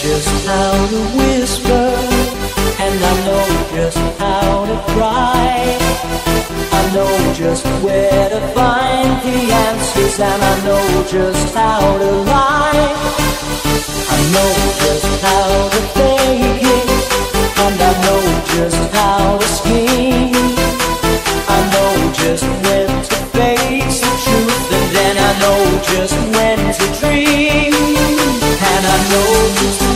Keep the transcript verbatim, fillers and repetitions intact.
just how to whisper, and I know just how to cry. I know just where to find the answers, and I know just how to lie. I know just how to fake it, and I know just how to scheme. I know just when to face the truth, and then I know just when to dream. And I know just